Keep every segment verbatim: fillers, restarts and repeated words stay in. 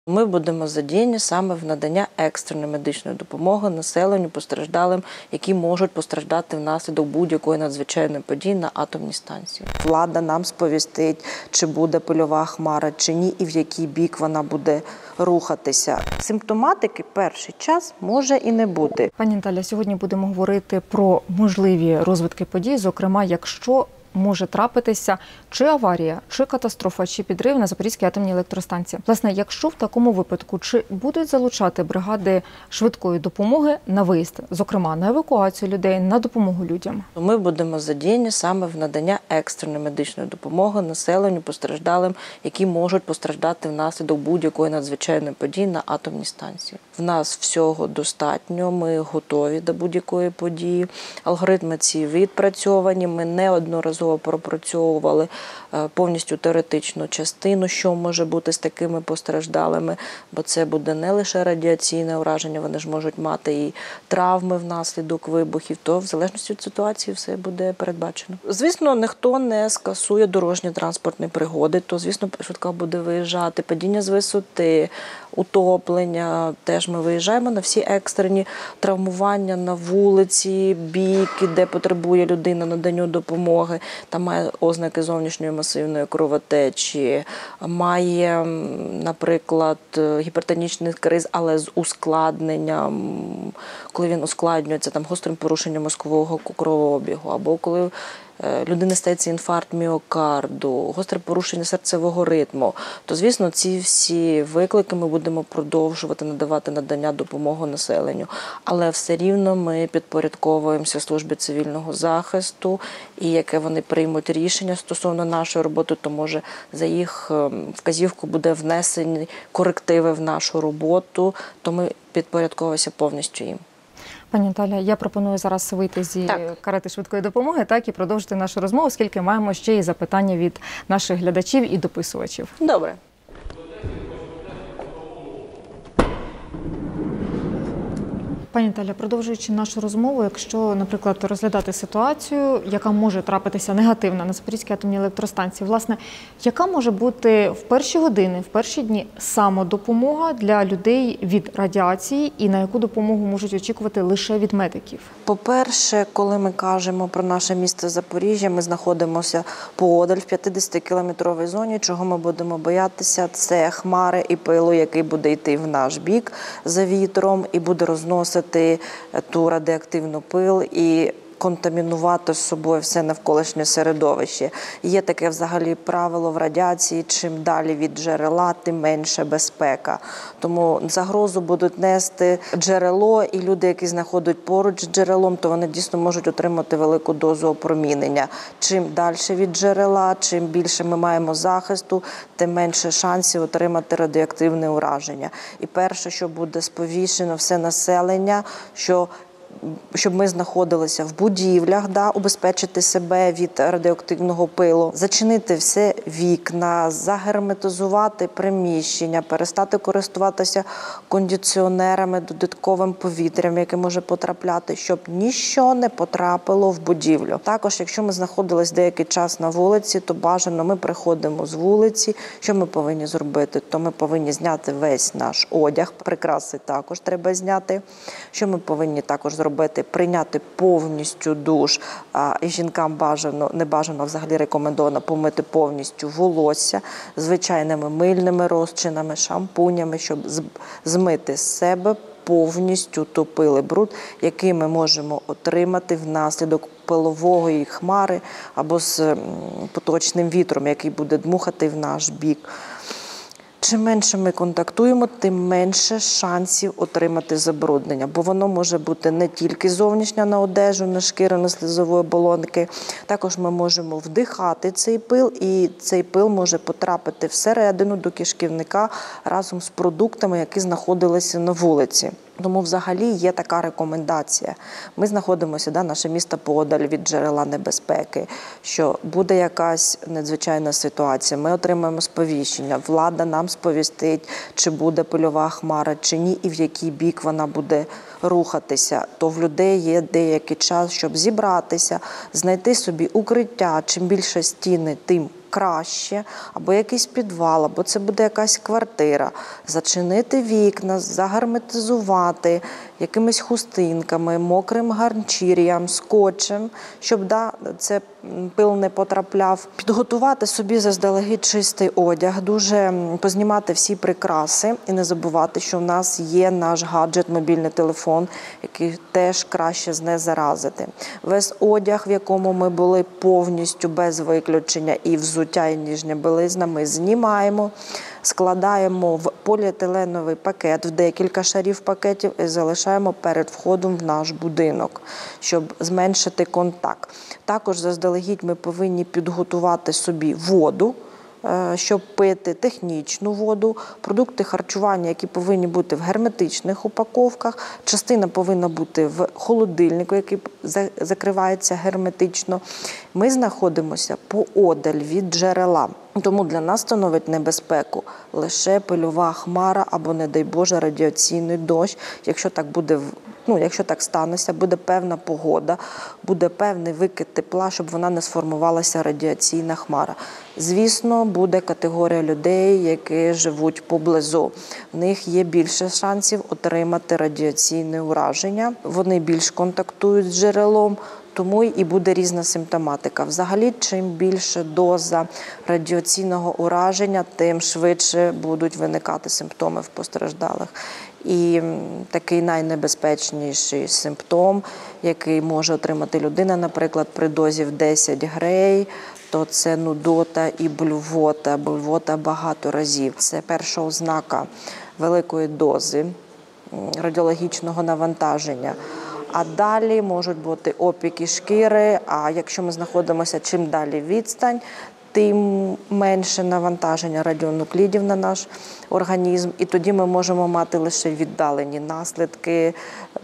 Ми будемо задіяні саме в надання екстреної медичної допомоги населенню, постраждалим, які можуть постраждати внаслідок будь-якої надзвичайної події на атомній станції. Влада нам сповістить, чи буде пильова хмара, чи ні, і в який бік вона буде рухатися. Симптоматики перший час може і не бути. Пані Наталя, сьогодні будемо говорити про можливі розвитки подій, зокрема, якщо може трапитися чи аварія, чи катастрофа, чи підрив на Запорізькій атомній електростанції. Власне, якщо в такому випадку, чи будуть залучати бригади швидкої допомоги на виїзд, зокрема на евакуацію людей, на допомогу людям? Ми будемо задіяні саме в надання екстреної медичної допомоги населенню, постраждалим, які можуть постраждати внаслідок будь-якої надзвичайної події на атомній станції. В нас всього достатньо, ми готові до будь-якої події. Алгоритми ці відпрацьовані, ми неодноразово пропрацьовували повністю теоретичну частину, що може бути з такими постраждалими, бо це буде не лише радіаційне ураження, вони ж можуть мати і травми внаслідок вибухів, то в залежності від ситуації все буде передбачено. Звісно, ніхто не скасує дорожні транспортні пригоди, то, звісно, швидка буде виїжджати, падіння з висоти, утоплення, теж ми виїжджаємо на всі екстрені травмування на вулиці, бійки, де потребує людина наданню допомоги, там має ознаки зовнішньої масивної кровотечі, має, наприклад, гіпертонічний криз, але з ускладненням, коли він ускладнюється там гострим порушенням мозкового кровообігу, або коли людини стається інфаркт міокарду, гостре порушення серцевого ритму, то, звісно, ці всі виклики ми будемо продовжувати надавати надання допомоги населенню. Але все рівно ми підпорядковуємося службі цивільного захисту, і яке вони приймуть рішення стосовно нашої роботи, то, може, за їх вказівку буде внесені корективи в нашу роботу, то ми підпорядковуємося повністю їм. Пані Наталя, я пропоную зараз вийти зі так. карети швидкої допомоги, так, і продовжити нашу розмову, оскільки маємо ще і запитання від наших глядачів і дописувачів. Добре. Пані Наталя, продовжуючи нашу розмову, якщо, наприклад, розглядати ситуацію, яка може трапитися негативна на Запорізькій атомній електростанції, власне, яка може бути в перші години, в перші дні самодопомога для людей від радіації і на яку допомогу можуть очікувати лише від медиків? По-перше, коли ми кажемо про наше місто Запоріжжя, ми знаходимося поодаль в п'ятдесятикілометровій зоні, чого ми будемо боятися, це хмари і пилу, який буде йти в наш бік за вітром і буде розносити ту радіоактивну пил і контамінувати з собою все навколишнє середовище. Є таке взагалі правило в радіації, чим далі від джерела, тим менша безпека. Тому загрозу будуть нести джерело, і люди, які знаходять поруч з джерелом, то вони дійсно можуть отримати велику дозу опромінення. Чим далі від джерела, чим більше ми маємо захисту, тим менше шансів отримати радіоактивне ураження. І перше, що буде сповіщено все населення, що щоб ми знаходилися в будівлях, да, убезпечити себе від радіоактивного пилу, зачинити все вікна, загерметизувати приміщення, перестати користуватися кондиціонерами, додатковим повітрям, яке може потрапляти, щоб ніщо не потрапило в будівлю. Також, якщо ми знаходились деякий час на вулиці, то бажано ми приходимо з вулиці. Що ми повинні зробити? То ми повинні зняти весь наш одяг, прикраси також треба зняти. Що ми повинні також зробити? Прийняти повністю душ, а і жінкам бажано, не бажано, взагалі рекомендовано помити повністю волосся звичайними мильними розчинами, шампунями, щоб змити з себе повністю той пил і бруд, який ми можемо отримати внаслідок пилової хмари або з поточним вітром, який буде дмухати в наш бік. Чим менше ми контактуємо, тим менше шансів отримати забруднення, бо воно може бути не тільки зовнішнє на одежу, на шкіру, на слизової оболонки. Також ми можемо вдихати цей пил, і цей пил може потрапити всередину до кишківника разом з продуктами, які знаходилися на вулиці. Тому взагалі є така рекомендація. Ми знаходимося, да, наше місто подаль від джерела небезпеки, що буде якась надзвичайна ситуація, ми отримаємо сповіщення, влада нам сповістить, чи буде пильова хмара, чи ні, і в який бік вона буде рухатися. То в людей є деякий час, щоб зібратися, знайти собі укриття. Чим більше стіни, тим краще, або якийсь підвал, або це буде якась квартира, зачинити вікна, загерметизувати якимись хустинками, мокрим ганчір'ям, скотчем, щоб да, це пил не потрапляв. Підготувати собі заздалегідь чистий одяг, дуже познімати всі прикраси і не забувати, що в нас є наш гаджет, мобільний телефон, який теж краще знезаразити. Весь одяг, в якому ми були повністю без виключення, і взуття, і нижня білизна, ми знімаємо, складаємо в поліетиленовий пакет, в декілька шарів пакетів і залишаємо перед входом в наш будинок, щоб зменшити контакт. Також заздалегідь ми повинні підготувати собі воду, щоб пити технічну воду, продукти харчування, які повинні бути в герметичних упаковках, частина повинна бути в холодильнику, який закривається герметично. Ми знаходимося поодаль від джерела, тому для нас становить небезпеку лише пильова хмара або, не дай Боже, радіаційний дощ. Якщо так буде, ну, якщо так станеться, буде певна погода, буде певний викид тепла, щоб вона не сформувалася радіаційна хмара. Звісно, буде категорія людей, які живуть поблизу. В них є більше шансів отримати радіаційне ураження, вони більш контактують з джерелом, тому і буде різна симптоматика. Взагалі, чим більше доза радіаційного ураження, тим швидше будуть виникати симптоми в постраждалих. І такий найнебезпечніший симптом, який може отримати людина, наприклад, при дозі в десять грей, то це нудота і блювота, блювота багато разів. Це перша ознака великої дози радіологічного навантаження. А далі можуть бути опіки шкіри, а якщо ми знаходимося чим далі відстань, тим менше навантаження радіонуклідів на наш організм. І тоді ми можемо мати лише віддалені наслідки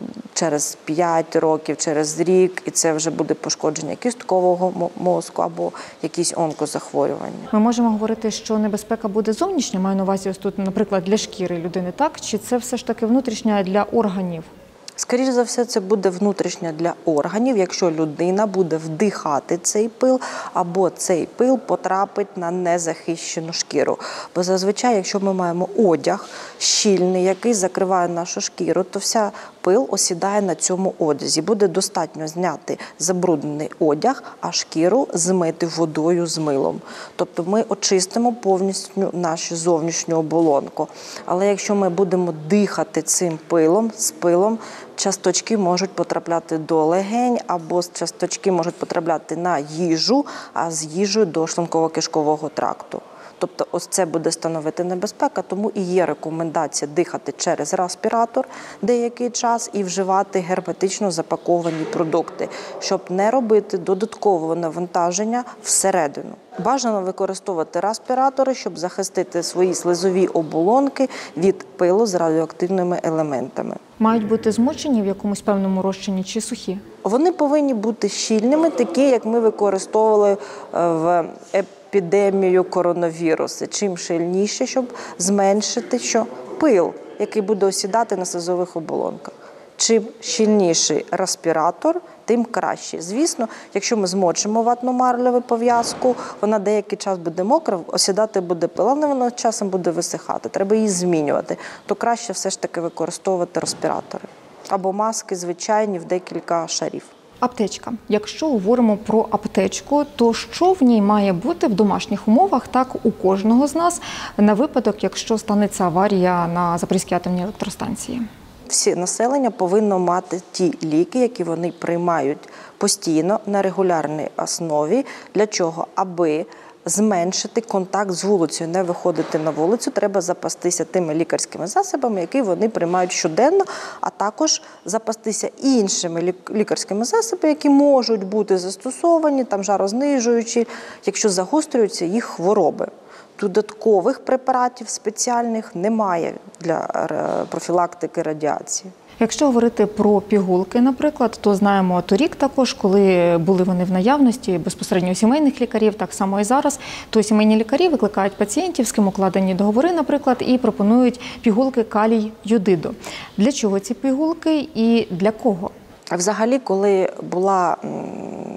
через п'ять років, через рік, і це вже буде пошкодження кісткового мозку або якісь онкозахворювання. Ми можемо говорити, що небезпека буде зовнішня, маю на увазі ось тут, наприклад, для шкіри людини, так? Чи це все ж таки внутрішня для органів? Скоріше за все, це буде внутрішня для органів, якщо людина буде вдихати цей пил, або цей пил потрапить на незахищену шкіру. Бо зазвичай, якщо ми маємо одяг щільний, який закриває нашу шкіру, то вся пил осідає на цьому одязі. Буде достатньо зняти забруднений одяг, а шкіру змити водою з милом. Тобто ми очистимо повністю нашу зовнішню оболонку. Але якщо ми будемо дихати цим пилом, з пилом, часточки можуть потрапляти до легень, або часточки можуть потрапляти на їжу, а з їжею до шлунково-кишкового тракту. Тобто ось це буде становити небезпека, тому і є рекомендація дихати через респіратор деякий час і вживати герметично запаковані продукти, щоб не робити додаткового навантаження всередину. Бажано використовувати респіратори, щоб захистити свої слизові оболонки від пилу з радіоактивними елементами. Мають бути змочені в якомусь певному розчині чи сухі? Вони повинні бути щільними, такі, як ми використовували в епідемію коронавірусу. Чим щільніше, щоб зменшити що? Пил, який буде осідати на слизових оболонках. Чим щільніший респіратор, тим краще. Звісно, якщо ми змочимо ватно-марлеву пов'язку, вона деякий час буде мокра, осідати буде пил, але вона часом буде висихати. Треба її змінювати. То краще все ж таки використовувати респіратори. Або маски звичайні в декілька шарів. Аптечка. Якщо говоримо про аптечку, то що в ній має бути в домашніх умовах, так у кожного з нас, на випадок, якщо станеться аварія на Запорізькій атомній електростанції? Всі населення повинно мати ті ліки, які вони приймають постійно на регулярній основі. Для чого? Аби зменшити контакт з вулицею, не виходити на вулицю, треба запастися тими лікарськими засобами, які вони приймають щоденно, а також запастися іншими лікарськими засобами, які можуть бути застосовані, там жарознижуючі, якщо загострюються їх хвороби. Додаткових препаратів спеціальних немає для профілактики радіації. Якщо говорити про пігулки, наприклад, то знаємо торік також, коли були вони в наявності безпосередньо у сімейних лікарів, так само і зараз, то сімейні лікарі викликають пацієнтів, з ким укладені договори, наприклад, і пропонують пігулки калій-йодиду. Для чого ці пігулки і для кого? Взагалі, коли була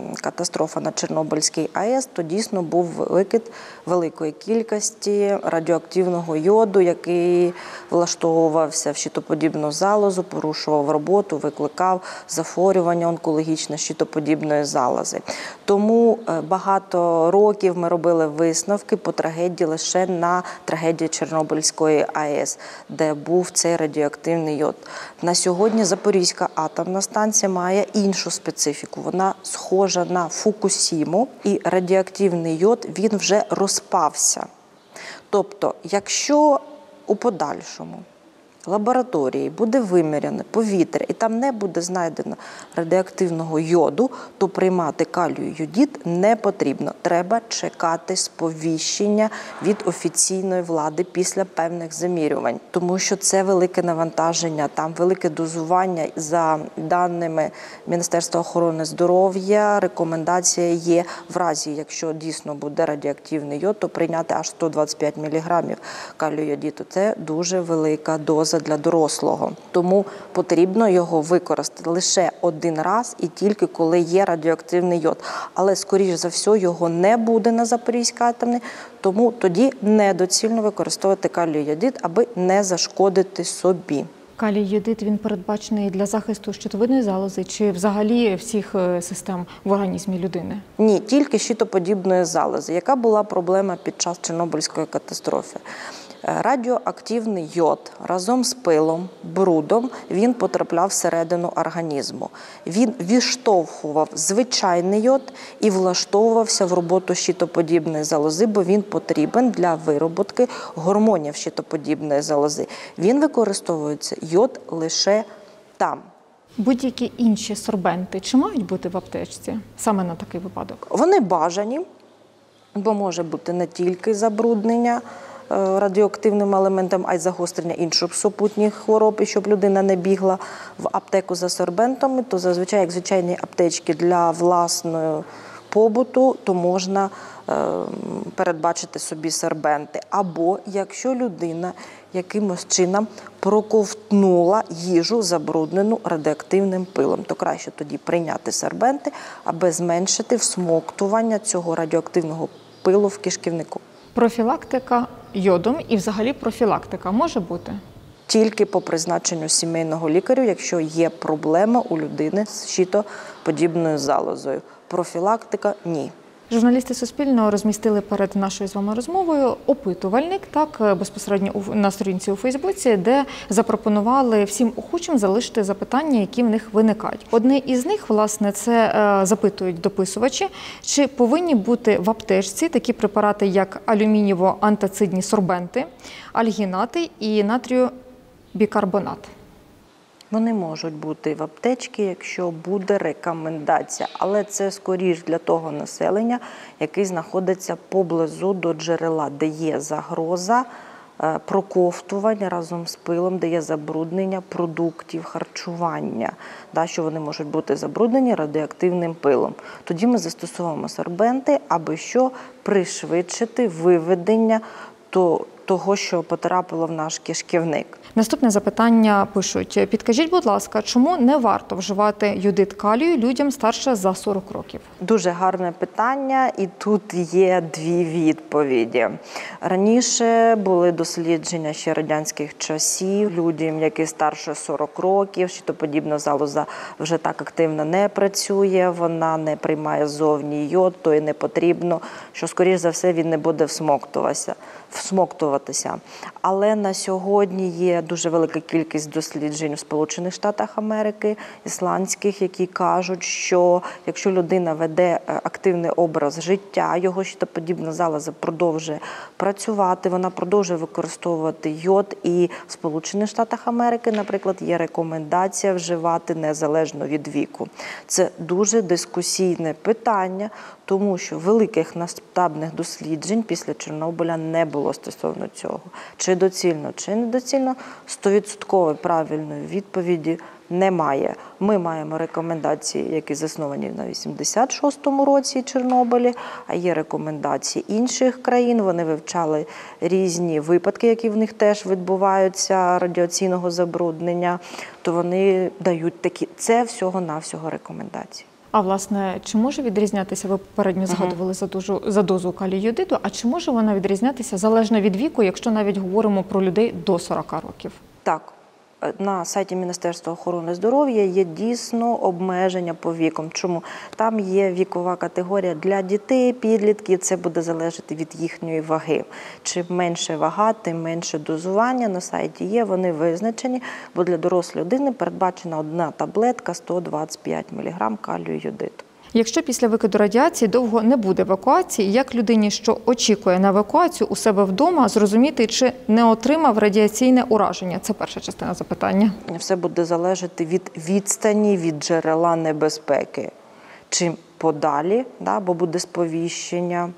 катастрофа на Чорнобильській АЕС, то дійсно був викид великої кількості радіоактивного йоду, який влаштовувався в щитоподібну залозу, порушував роботу, викликав захворювання онкологічне щитоподібної залози. Тому багато років ми робили висновки по трагедії лише на трагедії Чорнобильської АЕС, де був цей радіоактивний йод. На сьогодні Запорізька атомна станція має іншу специфіку. Вона схожа на Фукусіму, і радіоактивний йод, він вже розпався. Тобто, якщо у подальшому лабораторії буде виміряне повітря і там не буде знайдено радіоактивного йоду, то приймати калію-йодид не потрібно. Треба чекати сповіщення від офіційної влади після певних замірювань, тому що це велике навантаження, там велике дозування. За даними Міністерства охорони здоров'я, рекомендація є в разі, якщо дійсно буде радіоактивний йод, то прийняти аж сто двадцять п'ять міліграмів калію-йодиду. Це дуже велика доза для дорослого. Тому потрібно його використати лише один раз і тільки коли є радіоактивний йод. Але, скоріш за все, його не буде на Запорізькій атомній, тому тоді недоцільно використовувати калій-йодид, аби не зашкодити собі. Калій-йодид, він передбачений для захисту щитовидної залози чи взагалі всіх систем в організмі людини? Ні, тільки щитоподібної залози. Яка була проблема під час Чорнобильської катастрофи? Радіоактивний йод разом з пилом, брудом, він потрапляв всередину організму. Він відштовхував звичайний йод і влаштовувався в роботу щитоподібної залози, бо він потрібен для вироботки гормонів щитоподібної залози. Він використовується, йод, лише там. Будь-які інші сорбенти чи мають бути в аптечці саме на такий випадок? Вони бажані, бо може бути не тільки забруднення радіоактивним елементом, а й загострення інших супутніх хвороб, і щоб людина не бігла в аптеку за сорбентами, то зазвичай, як звичайні аптечки для власного побуту, то можна е, передбачити собі сорбенти. Або якщо людина якимось чином проковтнула їжу, забруднену радіоактивним пилом, то краще тоді прийняти сорбенти, аби зменшити всмоктування цього радіоактивного пилу в кишківнику. Профілактика йодом і взагалі профілактика може бути? Тільки по призначенню сімейного лікаря, якщо є проблема у людини з щитоподібною залозою. Профілактика – ні. Журналісти Суспільного розмістили перед нашою з вами розмовою опитувальник, так, безпосередньо на сторінці у Фейсбуці, де запропонували всім охочим залишити запитання, які в них виникають. Одне із них, власне, це е, запитують дописувачі, чи повинні бути в аптечці такі препарати, як алюмінієво-антацидні сорбенти, альгінати і натрію-бікарбонат. Вони можуть бути в аптечці, якщо буде рекомендація, але це скоріш для того населення, яке знаходиться поблизу до джерела, де є загроза проковтування разом з пилом, де є забруднення продуктів харчування, да, що вони можуть бути забруднені радіоактивним пилом. Тоді ми застосовуємо сорбенти, аби що пришвидшити виведення то того, що потрапило в наш кишківник. Наступне запитання пишуть. Підкажіть, будь ласка, чому не варто вживати йодид калію людям старше за сорок років? Дуже гарне питання, і тут є дві відповіді. Раніше були дослідження ще радянських часів. Людям, які старше сорок років, щитоподібна залоза вже так активно не працює, вона не приймає зовні йод, то і не потрібно, що, скоріш за все, він не буде всмоктуватися. всмоктуватися. Але на сьогодні є дуже велика кількість досліджень в Сполучених Штатах Америки, ісландських, які кажуть, що якщо людина веде активний образ життя, його щитоподібна залоза продовжує працювати, вона продовжує використовувати йод, і в Сполучених Штатах Америки, наприклад, є рекомендація вживати незалежно від віку. Це дуже дискусійне питання, тому що великих масштабних досліджень після Чорнобиля не було стосовно цього. Чи доцільно, чи недоцільно, стовідсоткової правильної відповіді немає. Ми маємо рекомендації, які засновані на вісімдесят шостому році Чорнобилі, а є рекомендації інших країн. Вони вивчали різні випадки, які в них теж відбуваються, радіаційного забруднення, то вони дають такі, це всього-навсього рекомендації. А, власне, чи може відрізнятися, ви попередньо згадували за дозу, за дозу калію йодиду, а чи може вона відрізнятися залежно від віку, якщо навіть говоримо про людей до сорока років? Так. На сайті Міністерства охорони здоров'я є дійсно обмеження по вікам. Чому? Там є вікова категорія для дітей, підлітків, це буде залежати від їхньої ваги. Чим менше вага, тим менше дозування. На сайті є, вони визначені, бо для дорослої людини передбачена одна таблетка сто двадцять п'ять міліграм калію йодиду. Якщо після викиду радіації довго не буде евакуації, як людині, що очікує на евакуацію у себе вдома, зрозуміти, чи не отримав радіаційне ураження? Це перша частина запитання. Все буде залежати від відстані, від джерела небезпеки. Чим подалі, да, бо буде сповіщення,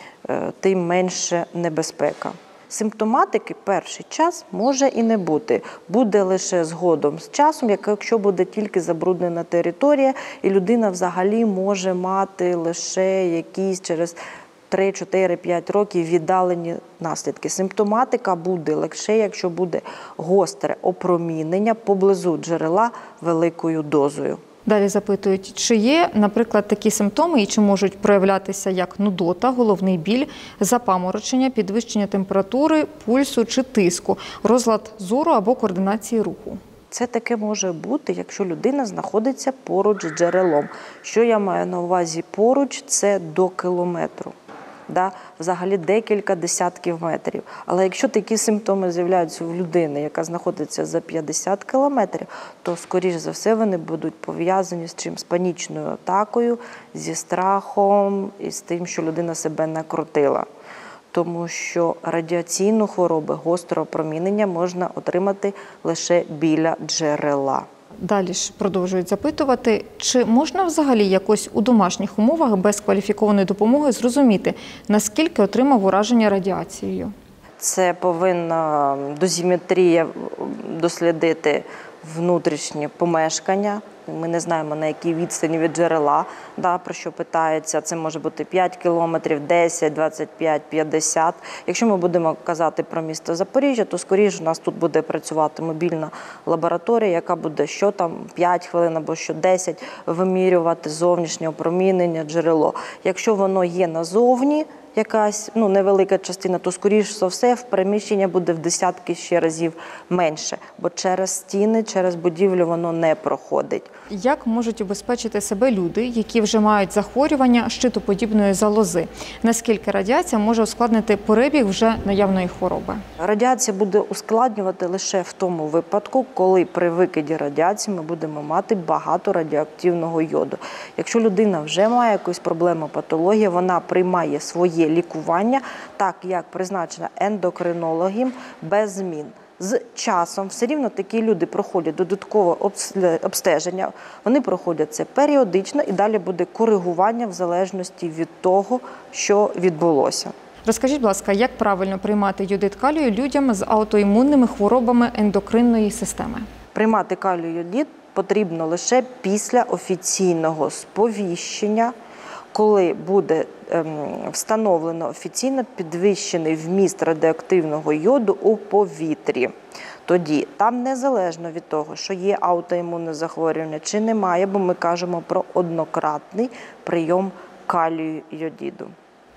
тим менше небезпека. Симптоматики перший час може і не бути. Буде лише згодом з часом, якщо буде тільки забруднена територія, і людина взагалі може мати лише якісь через три, чотири, п'ять років віддалені наслідки. Симптоматика буде лише, якщо буде гостре опромінення поблизу джерела великою дозою. Далі запитують, чи є, наприклад, такі симптоми і чи можуть проявлятися як нудота, головний біль, запаморочення, підвищення температури, пульсу чи тиску, розлад зору або координації руху. Це таке може бути, якщо людина знаходиться поруч з джерелом. Що я маю на увазі поруч? Це до кілометру. Да, взагалі декілька десятків метрів. Але якщо такі симптоми з'являються в людини, яка знаходиться за п'ятдесят кілометрів, то, скоріш за все, вони будуть пов'язані з чим? З панічною атакою, зі страхом і з тим, що людина себе накрутила. Тому що радіаційну хворобу, гостре опромінення можна отримати лише біля джерела. Далі ж продовжують запитувати, чи можна взагалі якось у домашніх умовах без кваліфікованої допомоги зрозуміти, наскільки отримав ураження радіацією? Це повинна дозіметрія дослідити внутрішнє помешкання. Ми не знаємо, на якій відстані від джерела, да, про що питається. Це може бути п'ять кілометрів, десять, двадцять п'ять, п'ятдесят. Якщо ми будемо казати про місто Запоріжжя, то скоріше у нас тут буде працювати мобільна лабораторія, яка буде що там п'ять хвилин або що десять вимірювати зовнішнє опромінення, джерело. Якщо воно є назовні, якась ну, невелика частина, то, скоріш за все, в приміщення буде в десятки ще разів менше, бо через стіни, через будівлю воно не проходить. Як можуть убезпечити себе люди, які вже мають захворювання щитоподібної залози? Наскільки радіація може ускладнити перебіг вже наявної хвороби? Радіація буде ускладнювати лише в тому випадку, коли при викиді радіації ми будемо мати багато радіоактивного йоду. Якщо людина вже має якусь проблему, патологію, вона приймає своє лікування, так як призначено ендокринологом, без змін. З часом все рівно такі люди проходять додаткове обстеження, вони проходять це періодично і далі буде коригування в залежності від того, що відбулося. Розкажіть, будь ласка, як правильно приймати йодид калію людям з аутоімунними хворобами ендокринної системи? Приймати калію-йодид потрібно лише після офіційного сповіщення, коли буде ем, встановлено офіційно підвищений вміст радіоактивного йоду у повітрі. Тоді там незалежно від того, що є аутоімунне захворювання чи немає, бо ми кажемо про однократний прийом калію-йодиду.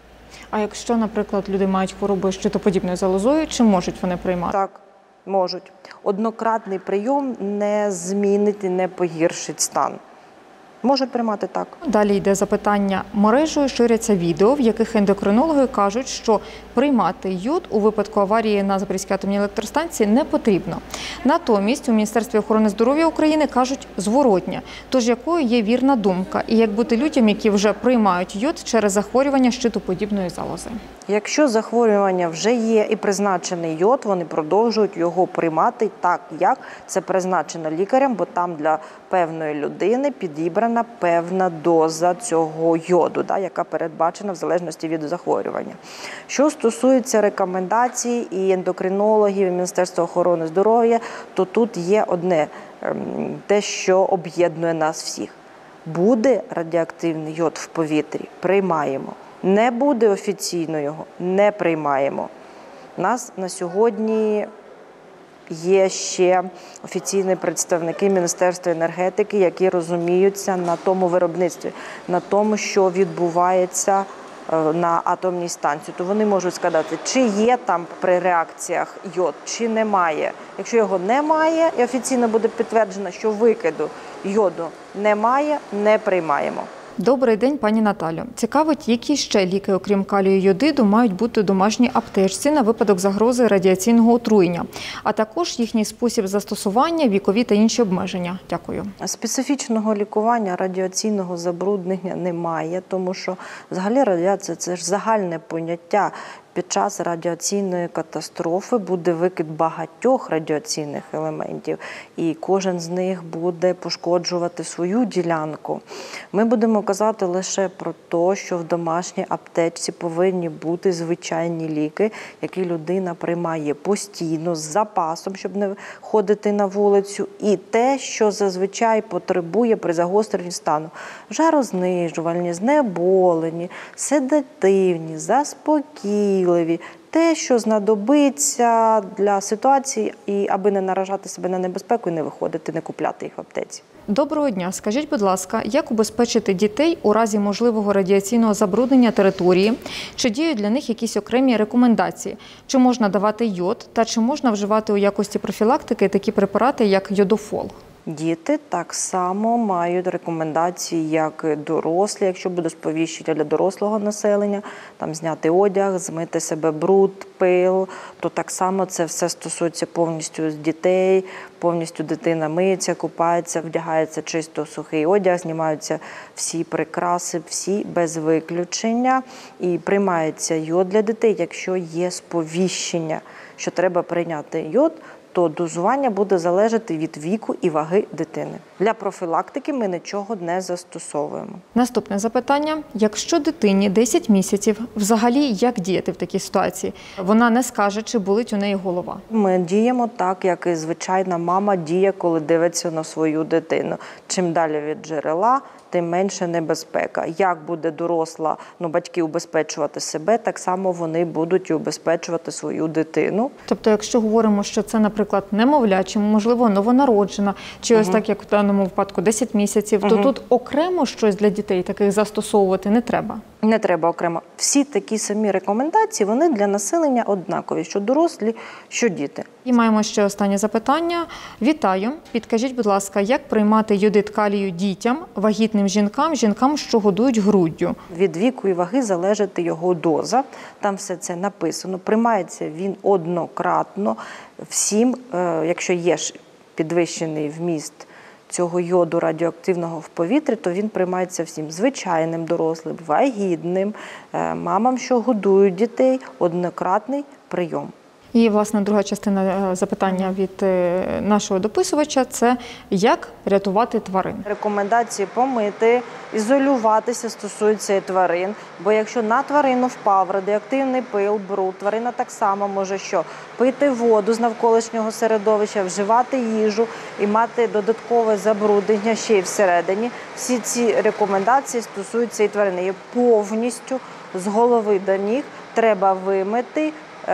А якщо, наприклад, люди мають хворобу щитоподібною залозою, чи можуть вони приймати? Так, можуть. Однократний прийом не змінить і не погіршить стан. Можуть приймати так. Далі йде запитання. Мережею ширяться відео, в яких ендокринологи кажуть, що приймати йод у випадку аварії на Запорізькій атомній електростанції не потрібно. Натомість у Міністерстві охорони здоров'я України кажуть зворотня. Тож якою є вірна думка? І як бути людям, які вже приймають йод через захворювання щитоподібної залози? Якщо захворювання вже є і призначений йод, вони продовжують його приймати так, як це призначено лікарем, бо там для певної людини підібрана певна доза цього йоду, да, яка передбачена в залежності від захворювання. Що стосується рекомендацій і ендокринологів, і Міністерства охорони здоров'я, то тут є одне те, що об'єднує нас всіх. Буде радіоактивний йод в повітрі – приймаємо. Не буде офіційно його – не приймаємо. У нас на сьогодні є ще офіційні представники Міністерства енергетики, які розуміються на тому виробництві, на тому, що відбувається на атомній станції, то вони можуть сказати, чи є там при реакціях йод, чи немає. Якщо його немає і офіційно буде підтверджено, що викиду йоду немає, не приймаємо. Добрий день, пані Наталю. Цікавить, які ще ліки, окрім калію і йодиду, мають бути у домашній аптечці на випадок загрози радіаційного отруєння, а також їхній спосіб застосування, вікові та інші обмеження. Дякую. Специфічного лікування радіаційного забруднення немає, тому що взагалі радіація – це ж загальне поняття. Під час радіаційної катастрофи буде викид багатьох радіаційних елементів, і кожен з них буде пошкоджувати свою ділянку. Ми будемо казати лише про те, що в домашній аптечці повинні бути звичайні ліки, які людина приймає постійно, з запасом, щоб не ходити на вулицю, і те, що зазвичай потребує при загостренні стану. Жарознижувальні, знеболені, седативні, заспокійливі. Те, що знадобиться для ситуації, і аби не наражати себе на небезпеку і не виходити, не купляти їх в аптеці. Доброго дня. Скажіть, будь ласка, як убезпечити дітей у разі можливого радіаційного забруднення території? Чи діють для них якісь окремі рекомендації? Чи можна давати йод, та чи можна вживати у якості профілактики такі препарати, як йодофол? Діти так само мають рекомендації, як і дорослі, якщо буде сповіщення для дорослого населення, там зняти одяг, змити себе бруд, пил, то так само це все стосується повністю дітей, повністю дитина миється, купається, вдягається чисто сухий одяг, знімаються всі прикраси, всі без виключення, і приймається йод для дітей, якщо є сповіщення, що треба прийняти йод, то дозування буде залежати від віку і ваги дитини. Для профілактики ми нічого не застосовуємо. Наступне запитання. Якщо дитині десять місяців, взагалі як діяти в такій ситуації? Вона не скаже, чи болить у неї голова. Ми діємо так, як і звичайна мама діє, коли дивиться на свою дитину. Чим далі від джерела, тим менше небезпека. Як буде доросла, ну, батьки убезпечувати себе, так само вони будуть убезпечувати свою дитину. Тобто, якщо говоримо, що це, наприклад, немовля, чи, можливо, новонароджена, чи ось Угу. так, як в даному випадку, десять місяців, Угу. то тут окремо щось для дітей таких застосовувати не треба? Не треба окремо. Всі такі самі рекомендації, вони для населення однакові, що дорослі, що діти. І маємо ще останнє запитання. Вітаю. Підкажіть, будь ласка, як приймати йодид калію дітям, вагітним жінкам, жінкам, що годують груддю? Від віку і ваги залежить його доза. Там все це написано. Приймається він однократно всім, якщо є підвищений вміст цього йоду радіоактивного в повітрі, то він приймається всім звичайним дорослим, вагітним, мамам, що годують дітей, однократний прийом. І, власне, друга частина запитання від нашого дописувача – це як рятувати тварин. Рекомендації помити, ізолюватися стосуються і тварин, бо якщо на тварину впав радіоактивний пил, бруд, тварина так само може що? Пити воду з навколишнього середовища, вживати їжу і мати додаткове забруднення ще й всередині. Всі ці рекомендації стосуються і тварини. Її повністю з голови до ніг треба вимити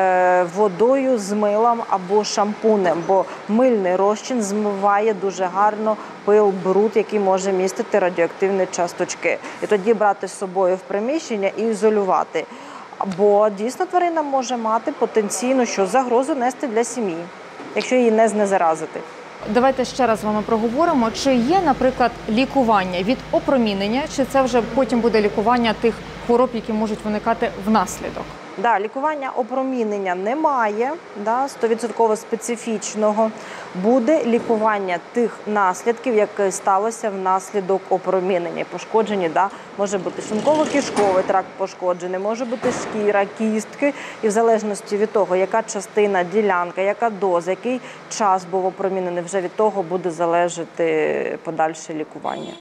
водою з милом або шампунем, бо мильний розчин змиває дуже гарно пил, бруд, який може містити радіоактивні часточки. І тоді брати з собою в приміщення і ізолювати. Бо дійсно тварина може мати потенційну що загрозу нести для сім'ї, якщо її не знезаразити. Давайте ще раз з вами проговоримо, чи є, наприклад, лікування від опромінення, чи це вже потім буде лікування тих хвороб, які можуть виникати внаслідок? Да, лікування опромінення немає, да, сто відсотків специфічного. Буде лікування тих наслідків, які сталося внаслідок опромінення. Пошкоджені, да, може бути шлунково-кишковий тракт пошкоджений, може бути шкіра, кістки. І в залежності від того, яка частина, ділянка, яка доза, який час був опромінений, вже від того буде залежати подальше лікування.